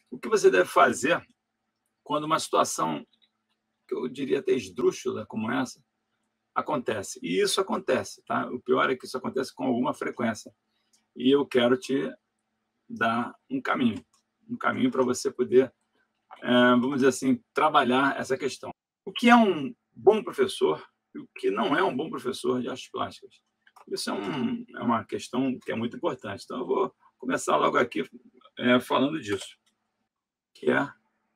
O que você deve fazer quando uma situação, que eu diria até esdrúxula como essa, acontece? E isso acontece, tá? O pior é que isso acontece com alguma frequência. E eu quero te dar um caminho para você poder, vamos dizer assim, trabalhar essa questão. O que é um bom professor e o que não é um bom professor de artes plásticas? Isso é uma questão que é muito importante. Então, eu vou começar logo aqui falando disso, que é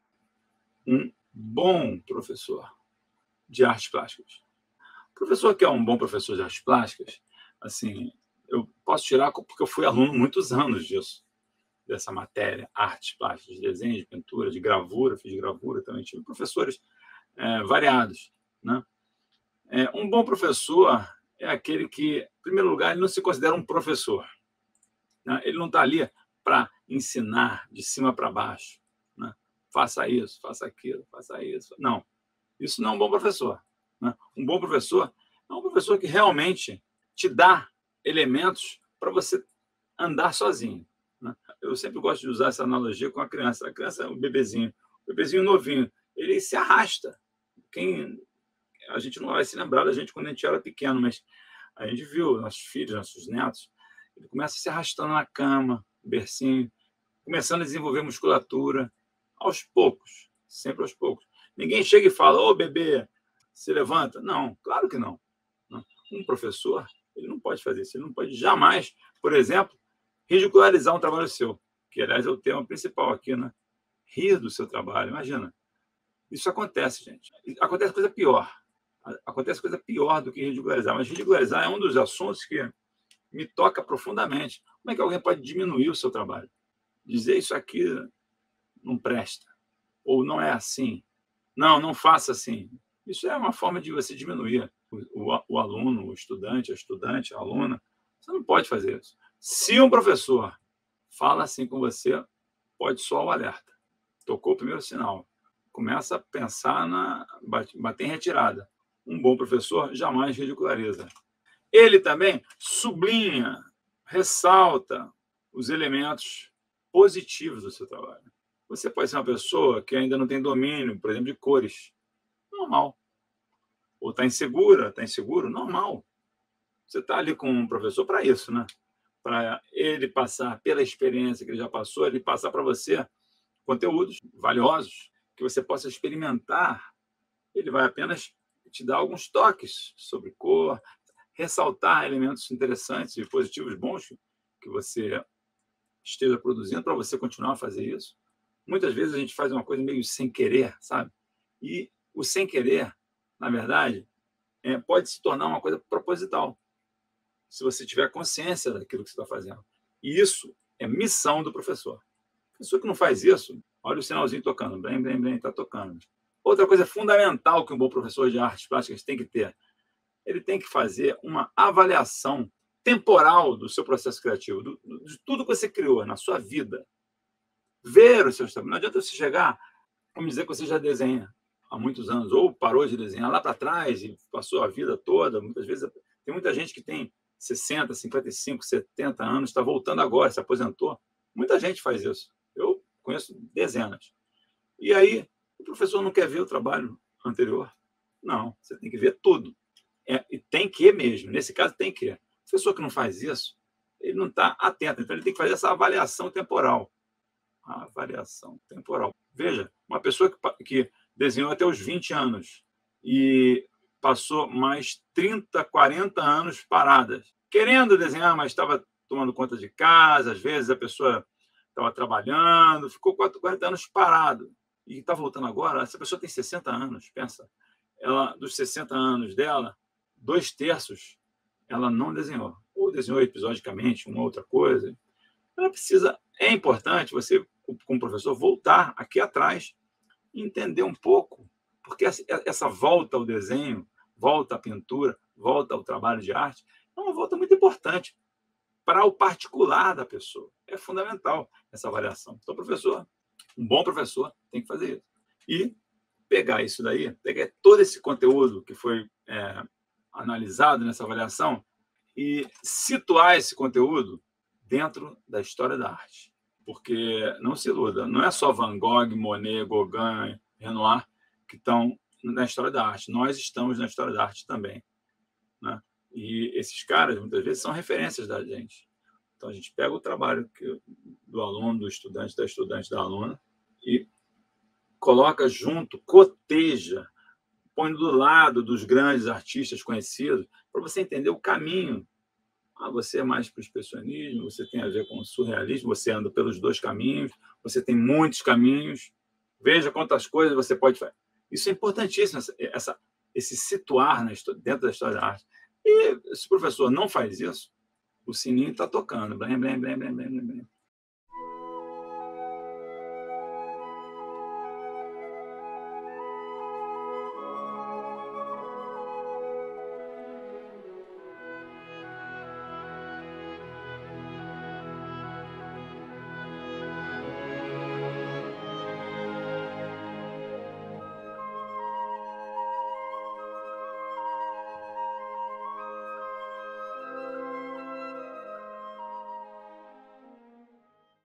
um bom professor de artes plásticas. O professor que é um bom professor de artes plásticas, assim, eu posso tirar porque eu fui aluno muitos anos disso, dessa matéria, artes plásticas, de desenho, de pintura, de gravura, fiz gravura também, tive professores variados, né? Um bom professor é aquele que, em primeiro lugar, ele não se considera um professor, né? Ele não está ali para ensinar de cima para baixo, né? Faça isso, faça aquilo, faça isso. Não, isso não é um bom professor, né? Um bom professor é um professor que realmente te dá elementos para você andar sozinho, né? Eu sempre gosto de usar essa analogia com a criança. A criança é um bebezinho novinho, ele se arrasta. A gente não vai se lembrar da gente quando a gente era pequeno, mas a gente viu nossos filhos, nossos netos, ele começa se arrastando na cama, bercinho, começando a desenvolver musculatura, aos poucos, sempre aos poucos. Ninguém chega e fala, ô bebê, se levanta. Não, claro que não. Um professor, ele não pode fazer isso, ele não pode jamais, por exemplo, ridicularizar um trabalho seu, que, aliás, é o tema principal aqui, né? Rir do seu trabalho, imagina. Isso acontece, gente. Acontece coisa pior. Acontece coisa pior do que ridicularizar. Mas ridicularizar é um dos assuntos que me toca profundamente. Como é que alguém pode diminuir o seu trabalho? Dizer isso aqui não presta. Ou não é assim. Não, não faça assim. Isso é uma forma de você diminuir o aluno, o estudante, a aluna. Você não pode fazer isso. Se um professor fala assim com você, pode soar o alerta. Tocou o primeiro sinal. Começa a pensar bater em retirada. Um bom professor jamais ridiculariza. Ele também sublinha, ressalta os elementos positivos do seu trabalho. Você pode ser uma pessoa que ainda não tem domínio, por exemplo, de cores. Normal. Ou está inseguro? Normal. Você está ali com um professor para isso, né? Para ele passar pela experiência que ele já passou, ele passar para você conteúdos valiosos que você possa experimentar. Ele vai apenas te dar alguns toques sobre cor, ressaltar elementos interessantes e positivos bons que você esteja produzindo para você continuar a fazer isso. Muitas vezes a gente faz uma coisa meio sem querer, sabe? E o sem querer, na verdade, pode se tornar uma coisa proposital, se você tiver consciência daquilo que você está fazendo. E isso é missão do professor. A pessoa que não faz isso, olha o sinalzinho tocando, bem, bem, bem, está tocando. Outra coisa fundamental que um bom professor de artes plásticas tem que ter, ele tem que fazer uma avaliação temporal do seu processo criativo, de tudo que você criou na sua vida. Ver os seus trabalhos. Não adianta você chegar, vamos dizer que você já desenha há muitos anos, ou parou de desenhar lá para trás e passou a vida toda. Muitas vezes tem muita gente que tem 60, 55, 70 anos, está voltando agora, se aposentou. Muita gente faz isso. Eu conheço dezenas. E aí, o professor não quer ver o trabalho anterior? Não, você tem que ver tudo. E tem que mesmo, nesse caso tem que. O professor que não faz isso, ele não está atento, então ele tem que fazer essa avaliação temporal. A avaliação temporal. Veja, uma pessoa que desenhou até os 20 anos e passou mais 30, 40 anos paradas, querendo desenhar, mas estava tomando conta de casa, às vezes a pessoa estava trabalhando, ficou 40 anos parado e está voltando agora. Essa pessoa tem 60 anos, pensa. Ela, dos 60 anos dela, 2/3 ela não desenhou, ou desenhou episodicamente uma outra coisa. Ela precisa, é importante você, como professor, voltar aqui atrás e entender um pouco, porque essa volta ao desenho, volta à pintura, volta ao trabalho de arte, é uma volta muito importante para o particular da pessoa. É fundamental essa avaliação. Então, professor, um bom professor tem que fazer isso. E pegar isso daí, pegar todo esse conteúdo que foi analisado nessa avaliação e situar esse conteúdo dentro da história da arte. Porque, não se iluda, não é só Van Gogh, Monet, Gauguin, Renoir que estão na história da arte. Nós estamos na história da arte também, né? E esses caras, muitas vezes, são referências da gente. Então, a gente pega o trabalho do aluno, do estudante, da aluna, e coloca junto, coteja, põe do lado dos grandes artistas conhecidos, para você entender o caminho. Você é mais para o expressionismo, você tem a ver com o surrealismo, você anda pelos dois caminhos, você tem muitos caminhos, veja quantas coisas você pode fazer. Isso é importantíssimo, esse situar dentro da história da arte. E se o professor não faz isso, o sininho está tocando. Blém, blém, blém, blém, blém, blém.